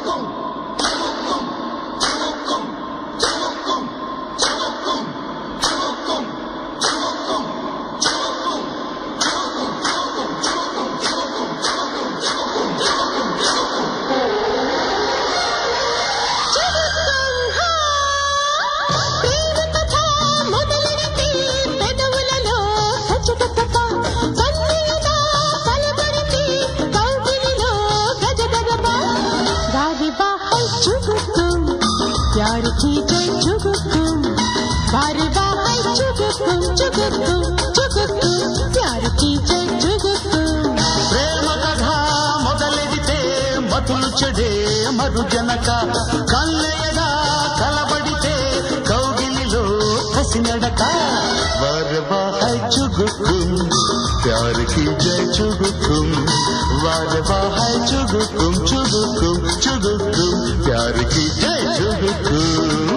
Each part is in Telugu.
प्यार की जय चुगुकुम बारबा है चुगुकुम चुगुकुम चुगुकुम प्यार की जय चुगुकुम प्रेम कथा మొదలెడితే మధులు చెడే మరుజనక కన్నెయగా కలబడితే కౌగిలిలో కసినడక బారబా है चुगुकुम प्यार की जय चुगुकुम बारबा है चुगुकुम चुगुकुम चुगुकुम प्यार की जय चुगुकुम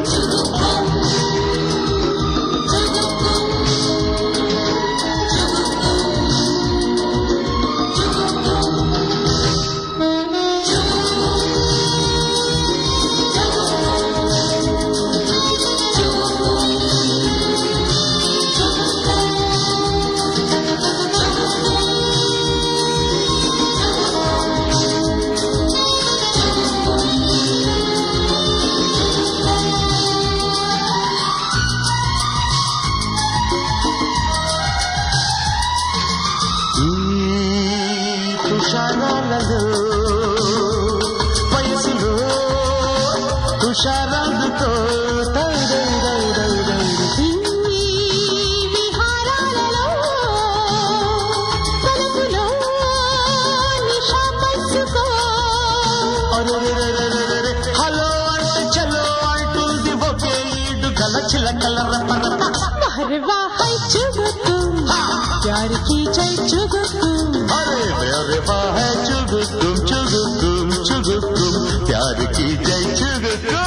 తుషారాలలో వయసులో తుషారాలతో విహారాలలో పలుకులో నిషా పలుకో హలో అంటే చలో అంటుంది ఒకే ఈడు గల చిలకల రపరప बारबा है चुगुकुम प्यार की जय चुगुकुम अरे बारबा है चुगुकुम चुगुकुम चुगुकुम प्यार की जय चुगुकुम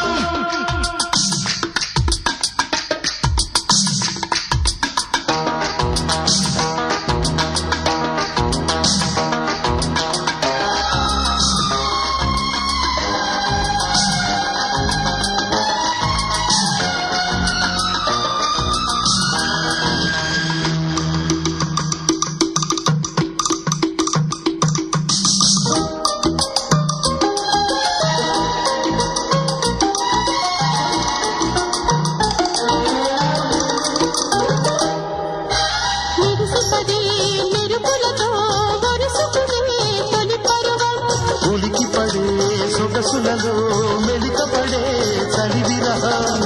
ఉలికి పడే సొగసులలో మెలిక పడే చలి విరహం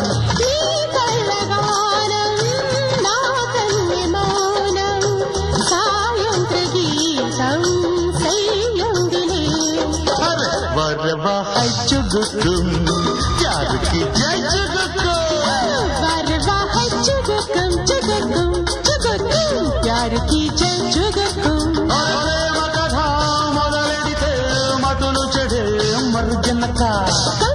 बारबा है चुगुकुम प्यार की जय चुगुकुम बारबा है चुगुकुम चुगुकुम चुगुकुम प्यार की जय चुगुकुम प्रेम कथा మొదలెడితే మధులు చెడే మరుజనక